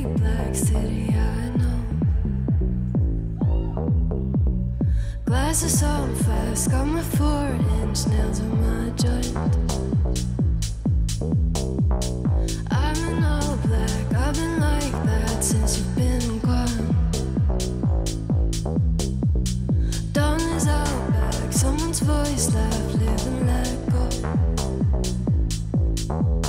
black city I know. Glasses on fast, got my 4-inch nails on my joint. I'm in all black, I've been like that since you've been gone. Dawn is out back, someone's voice left, live and let go.